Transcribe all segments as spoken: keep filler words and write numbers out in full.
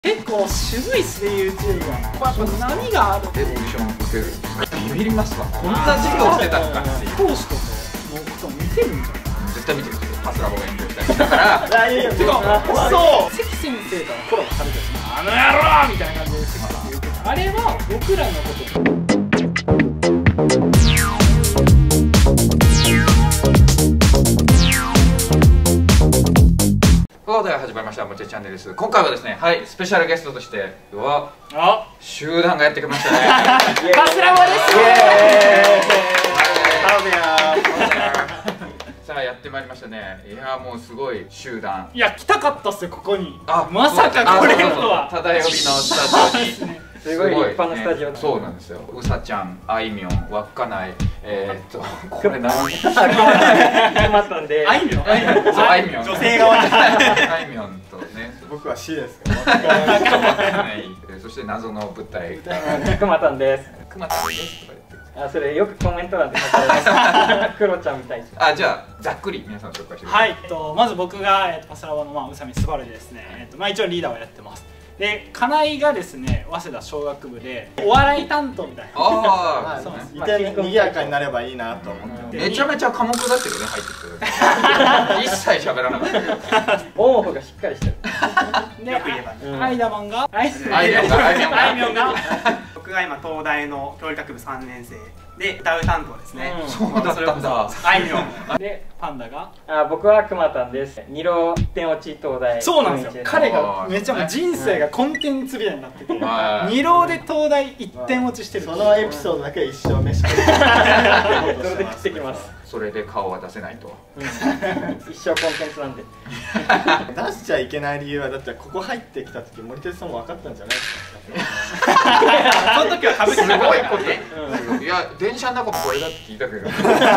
結構渋いっすね YouTube が。やっぱ波がある。 え、オーディション受けるんですか？ビビりますか？こんな授業してたのかっていう。 講師とかのこと見てるんじゃない？ 絶対見てるんですよ。パスラボが演技したりだから。 いやいや、てか、そう。関先生とコラボされてる。あの野郎みたいな感じで関先生言ってた。あれは僕らのこと。 では始まりましたもちチャンネルです。今回はですね、はい、スペシャルゲストとしてはあ集団がやってきましたね。 パスラボです。 さあやってまいりましたね。いやもうすごい集団。 いや来たかったっすよここに。 あ、 まさかこれとは。 ただよりのスタジオに。 すごい立派なスタジオ。 そうなんですよ。うさちゃん、あいみょん、稚内、えーっとこれ何？ 決まったんで。 あいみょん。 そうあいみょん。 女性側に。 あいみょんとね。 僕は C ですわかんない。そして謎の舞台。 くまたんです。 くまたんですとか言って。 あ、それよくコメント欄で書かれます。クロちゃんみたいです。 あ、じゃあざっくり皆さん紹介してください。 はい。えっとまず僕がえっとパスラボのまあ宇佐美すばるでですね。えっとまあ一応リーダーをやってます。で、金井がですね、早稲田小学部でお笑い担当みたいな。 ああ、 そうです。いて賑やかになればいいなと思って。 めちゃめちゃ寡黙だったけどね、入ってきて。一切喋らなかったけど。 オンオフがしっかりしてる。 で、アイダマンが、 あいみょんが、あいみょんが、 あいみょんが。 僕が今東大の教理学部さんねん生で歌う担当ですね。 そうだったんだ。 あいみょん。で、パンダが。 あ、僕はくまたんです。二浪一点落ち東大。 そうなんですよ。彼がめちゃめちゃ人生がコンテンツみたいになってて、二浪で東大一点落ちしてる。 そのエピソードだけ一生飯食って。 それで食ってきます。 それで顔は出せないと。 一生コンテンツなんで。 出しちゃいけない理由はだってここ入ってきた時森哲さんも分かったんじゃないですか。 その時は歌舞伎すごいこと。いや電車の中これだって聞いたけど。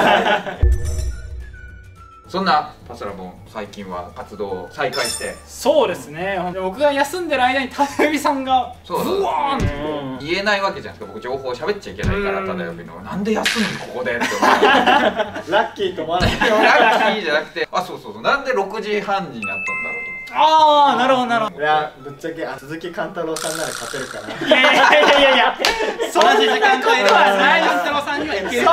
そんなパスラボ最近は活動を再開して。 そうですね。僕が休んでる間にただよびさんがブワーンって言えないわけじゃないですか。僕情報を喋っちゃいけないからただよびのなんで休むのここでって思う。 ラッキーと思わない。 ラッキーじゃなくて、あ、そうそうそう、なんでろくじはんになったんだろうと。 ああ、なるほどなるほど。 いや、ぶっちゃけ鈴木貫太郎さんなら勝てるかな。 いやいやいやいやいや、 同じ時間帯ではない太郎さんにはいける。 それ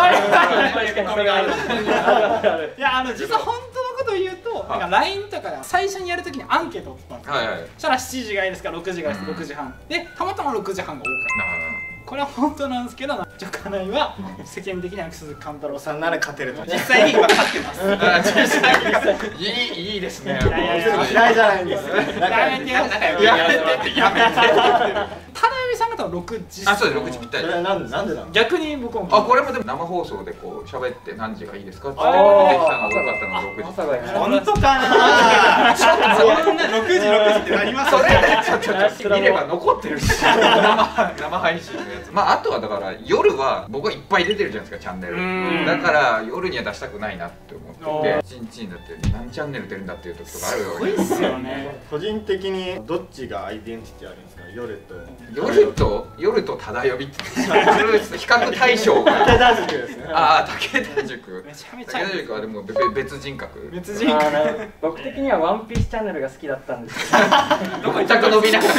は。いや、あの実は本当のことを言うと、なんか ライン とか最初にやるときにアンケートを取ったんですよ。そしたらしちじがいいですか、ろくじがいいですか、ろくじはんで、たまたまろくじはんが多かった。これは本当なんですけど、ジョカナイは世間的には鈴木貫太郎さんなら勝てると。 実際に今勝ってます。 実際にいいいいですね。 嫌いじゃないんです。 やめてよ。 やめてってやめて。 ただよびさんが多分ろくじ。 あ、そうです、ろくじぴったり。 それはなんでなんでなの？ 逆に僕も。 あ、これもでも生放送でこう喋って何時がいいですかってできたのが多かったのがろくじ。 本当かな。そんなろくじろくじってなります。 それちょっと見れば残ってるし。生生配信のやつ。まああとはだから夜は僕はいっぱい出てるじゃないですかチャンネル。だから夜には出したくないなって思ってて、一日になって何チャンネル出るんだっていう時とかあるよ。 すごいっすよね。 個人的にどっちがアイデンティティあるんですか？夜と夜と夜とただ呼びって比較対象が武田塾ですね。 ああ、武田塾。 めちゃめちゃ武田塾はでもべ別人格。 別人格。 僕的にはワンピースチャンネルが好きだったんですけど、 全く伸びなかった。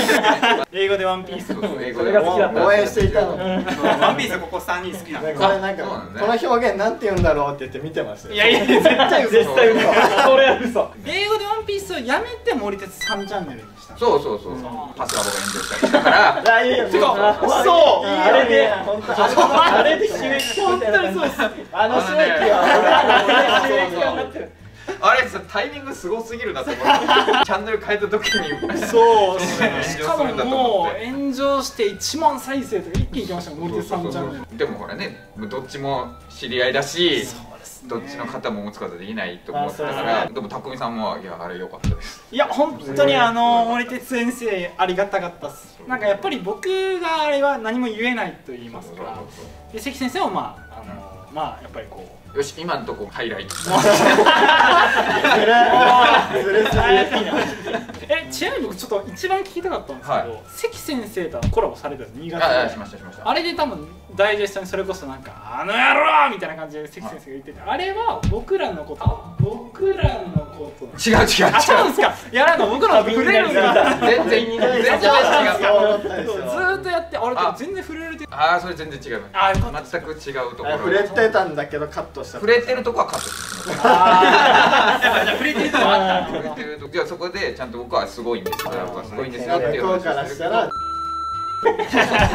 英語でワンピース。 英語でそれが好きだった。 応援していたの。 ワンピースここさんにん好きなの。 これなんかこの表現なんて言うんだろうって言って見てましたよ。 いやいや絶対嘘。 絶対嘘。これは嘘。 英語でワンピースをやめて森哲さんチャンネルにした。 そうそうそう。パスラボが炎上したりしたから。 いやいやいや、 てかそうあれで本当あれで収益本当にそうです。 あの収益は収益がなってる。 あれタイミングすごすぎるなと思ってチャンネル変えた時にそうしかも炎上するんだとも思ってう炎上していちまん再生とか一気にいきましたもん森哲さんチャンネル。 でもほらね、どっちも知り合いだしどっちの肩も持つことできないと思ってたから、でも匠さんもいやあれ良かったです。 いや本当にあの森哲先生ありがたかったっす。なんかやっぱり僕があれは何も言えないと言いますか、で関先生もまああのまあやっぱりこうよし今のとこハイライト。 え、ちなみに僕ちょっと一番聞きたかったんですけど、関先生とコラボされたんです新潟で。 あ、しましたしました。 あれで多分ダイジェストにそれこそなんかあの野郎みたいな感じで関先生が言ってて、あれは僕らのこと僕らのこことなん違う違う違う。 あ、そうですか。いやなんか僕ら触れるんだ。 全然全然違う。 ずーっとやって、あれでも全然触れるて。 ああ、それ全然違う。 あ、よかった。 全く違うところ。 触れてたんだけどカットした。 触れてるとこはカットしてます。 ああ、じゃあ触れてるとこあった。 触れてるとこ、じゃあそこでちゃんと僕はすごいんですよ。僕はすごいんですよっていう向こうからしたら。 っていう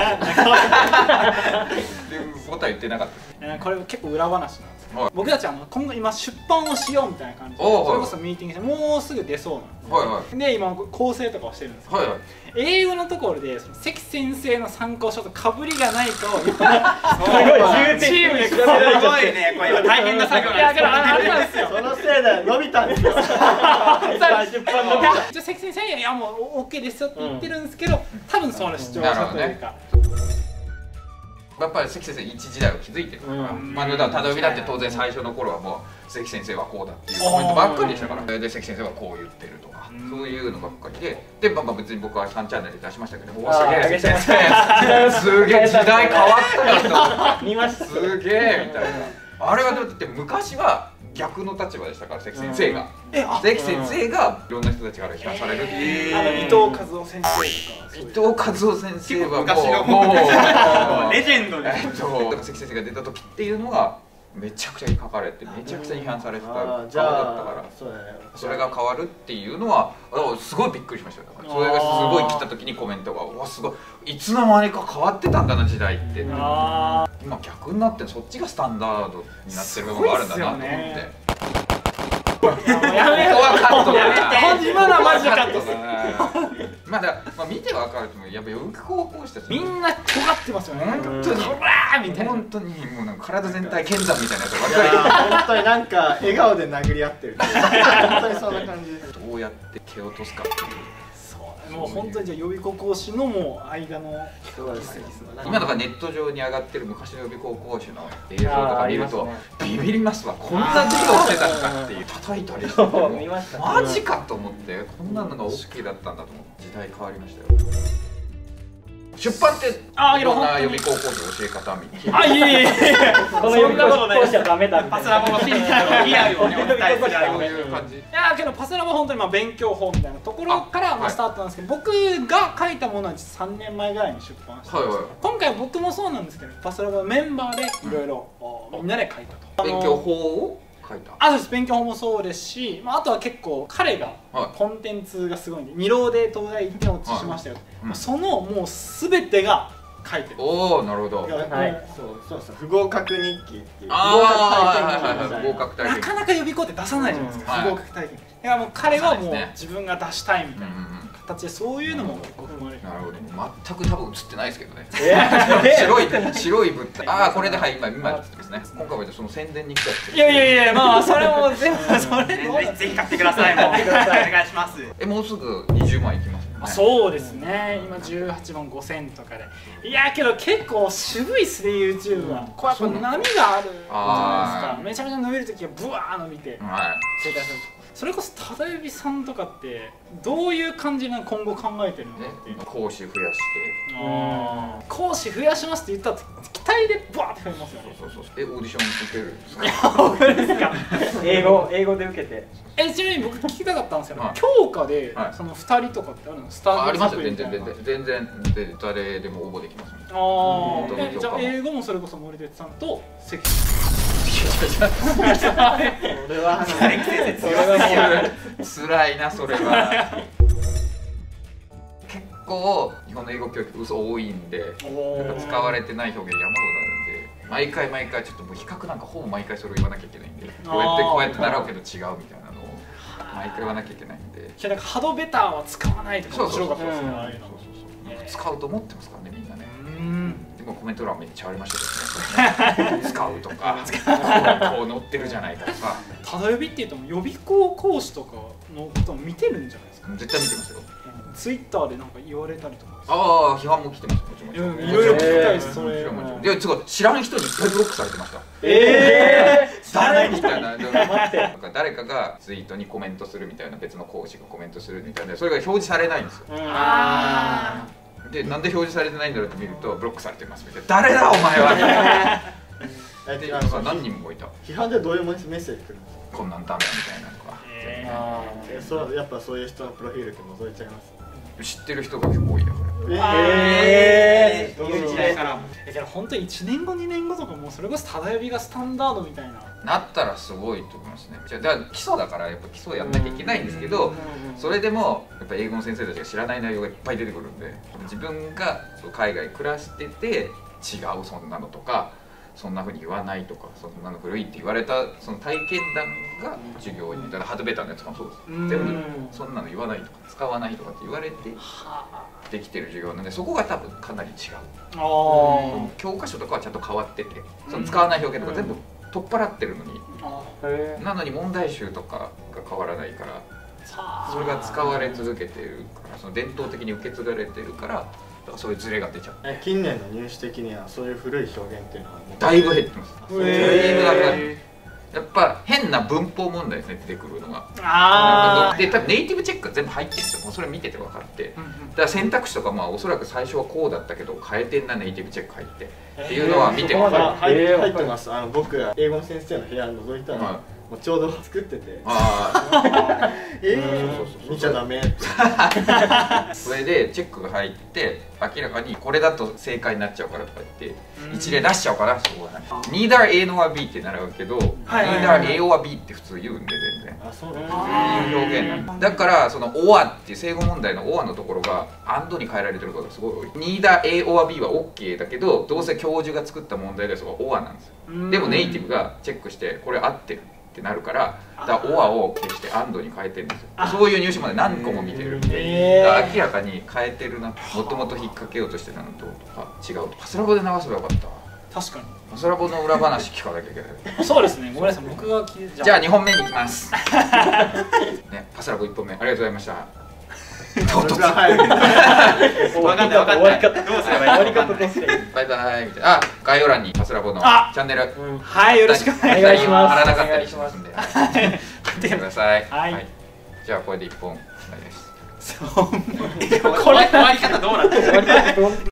ことは言ってなかった。 これ結構裏話なんですよ。 はい、 僕たちは今後今出版をしようみたいな感じで、それこそミーティングしてもうすぐ出そうなんです、はいはい、で今構成とかをしてるんですけど、はいはい、英語のところでその関先生の参考書とかぶりがないとすごいチームで比べられちゃって、すごいね、これ今大変な作業なんですよ。あれなんですよ、 そのせいで伸びたんですよ。出版伸びた。 じゃあ関先生いやもう OK ですよって言ってるんですけど、多分その視聴者というか。 やっぱり関先生一時代を築いてるから、まあだからただだって当然最初の頃はもう関先生はこうだっていうコメントばっかりでしたから、で関先生はこう言ってるとか、そういうのばっかりで、でまあ別に僕はさんチャンネルで出しましたけど、おおすげえ先生すげえ時代変わったよと見ました。すげえみたいな。あれはだって昔は逆の立場でしたから、関先生が関先生がいろんな人たちから批判されるっていう。 あの伊藤和夫先生とか、 伊藤和夫先生はもうもうレジェンドで、 関先生が出た時っていうのがめちゃくちゃ書かれて、めちゃくちゃ批判されてた顔だったから、それが変わるっていうのはすごいびっくりしました。だからそれがすごい来た時にコメントが「うわすごい、いつの間にか変わってたんだな時代」って。今逆になってそっちがスタンダードになってる部分があるんだなと思って。 やめよう、カットだ。今のはマジでカットする。 まあだまあ見てわかると思う。やっぱ予備高校生たちみんな尖ってますよね。 本当にほらーみたいな。 本当にもうなんか体全体剣山みたいなやつばっかり。 本当になんか笑顔で殴り合ってる。本当にそんな感じです。 どうやって蹴落とすかっていう。 もう本当にじゃあ予備高校誌のもう間の今とかネット上に上がってる昔の予備高校誌の映像とか見るとビビりますわ。こんな授業してたのかっていう、叩いたりしててマジかと思って、こんなのが OK だったんだと思って時代変わりましたよ。出版っていろんな予備高校の教え方みたいな。 あ、いえいえ、 この予備高校じゃダメだみたいな。 パスラボのリアルをねお伝えするそういう感じ。いやけどパスラボは本当にまあ勉強法みたいなところからまあスタートなんですけど、僕が書いたものはさんねんまえぐらいに出版して、今回は僕もそうなんですけど、パスラボのメンバーでいろいろみんなで書いたと。 勉強法を書いた。 あ、そうです。勉強法もそうですし、まああとは結構彼がコンテンツがすごいんで、二浪で東大行って落ちしましたよ。そのもうすべてが書いてる。 おお、なるほど。 はい、そうそうそう、不合格日記っていう。 合格体験。 なかなか予備校って出さないじゃないですか。不合格体験。だからもう彼はもう自分が出したいみたいな形で、そういうのも結構踏まれてる。 なるほど。全く多分映ってないですけどね。白い白い物体。ああ、これではい今今映ってますね。今回はその宣伝に来たって。 いやいやいや、まあそれも全部それぜひ買ってください。もうお願いします。 え、もうすぐにじゅうまんいきます。 そうですね、今じゅうはちまんごせんとかで、いやけど結構渋いっすね YouTube は。こうやっぱ波があるじゃないですか。めちゃめちゃ伸びるときはブワー伸びて正解する。それこそ忠指さんとかってどういう感じな今後考えてるのっていう。 講師増やして、 講師増やしますって言ったら期待でブワーって増えますよね。 そうそうそう。え、オーディション受けるんですか？ 本当ですか？ 英語英語で受けて。 え、ちなみに僕聞きたかったんですけど、教科でそのふたりとかってあるの？スタートありますよ。全然全然全然誰でも応募できます。 ああ、じゃあ英語もそれこそ森哲さんと関それは辛いな、それは。結構日本の英語教育嘘多いんで、使われてない表現山ほどあるんで、毎回毎回ちょっともう比較なんかほぼ毎回それを言わなきゃいけないんで、こうやってこうやって習うけど違うみたいなのを毎回言わなきゃいけないんで。 いや、なんかハドベターは使わないとか面白かったですね。 使うと思ってますからね、みんなね。でもコメント欄めっちゃありましたけどね。使うとか、こう載ってるじゃないかとか。 ただ予備っていうと予備校講師とかのことも見てるんじゃないですか。 絶対見てますよ。 ツイッターでなんか言われたりとか。 ああ、批判も来てます。もちろん。 いろいろ聞きたいです。それ。 いや、すごい知らん人にいっぱいブロックされてました。 ええ。 誰みたいな。なんか誰かがツイートにコメントするみたいな、別の講師がコメントするみたいな、それが表示されないんですよ。ああ。で、なんで表示されてないんだろうって見ると、ブロックされてますみたいな。誰だお前は。で、何人もいた。 批判でどういうメッセージ来るんですか？ こんなんダメみたいなとか。 え、そうやっぱそういう人のプロフィールって覗いちゃいます。 知ってる人が結構多いだから。 ええいう時代からえけど本当にいちねんごにねんごとかもうそれこそただ呼びがスタンダードみたいななったらすごいと思いますね。じゃあだから基礎だからやっぱ基礎やんなきゃいけないんですけど、それでもやっぱ英語の先生たちが知らない内容がいっぱい出てくるんで、自分が海外暮らしてて違うそんなのとか、そんなふうに言わないとか、そんなの古いって言われたその体験談が授業に、だからハードベーターのやつもそうです。全部そんなの言わないとか使わないとかって言われてできてる授業なので、そこが多分かなり違う。教科書とかはちゃんと変わってて、その使わない表現とか全部取っ払ってるのに、なのに問題集とかが変わらないから、それが使われ続けてるから、その伝統的に受け継がれてるから、だからそういうズレが出ちゃう。 え、近年の入試的にはそういう古い表現っていうのはもうだいぶ減ってます。だいぶなくなってえやっぱ変な文法問題ですね、出てくるのが。 あで多分ネイティブチェックが全部入ってるんですよ。もうそれ見てて分かって、だから選択肢とかまあおそらく最初はこうだったけど変えてんな、ネイティブチェック入ってっていうのは見て分かる。 入ってます。あの僕が英語の先生の部屋覗いたら、もうちょうど作ってて、 あええ見ちゃダメって。 それでチェックが入って明らかにこれだと正解になっちゃうからとか言って一例出しちゃおうかな、そこはね。Neither A nor B って習うけど Neither A or B って普通言うんで全然。 あ、そうなんっていう表現なんだから、その or っていう正語問題の or のところが and に変えられてることがすごい多い。Neither A or B は OK だけど、どうせ教授が作った問題でそこは or なんですよ。でもネイティブがチェックしてこれ合ってるってなるから、だから or を消して and に変えてるんですよ。そういう入試まで何個も見てるんで、だから明らかに変えてるな、もともと引っ掛けようとしてたのとか違うと。パスラボで流せばよかった。 確かパスラボの裏話聞かなきゃいけない。 にそうですね、ごめんなさい、僕が聞いてじゃあにほんめに行きますね。パスラボいっぽんめありがとうございました。 僕が入る。 分かんない分かんない。どうすればいい終わり方としてバイバイみたいな。あ、概要欄にパスラボのチあャンネルはいよろしくお願いします。 します貼らなかったりしますんで、見てください。 はいじゃあこれでいっぽんです。 そうこれ終わり方どうなってる？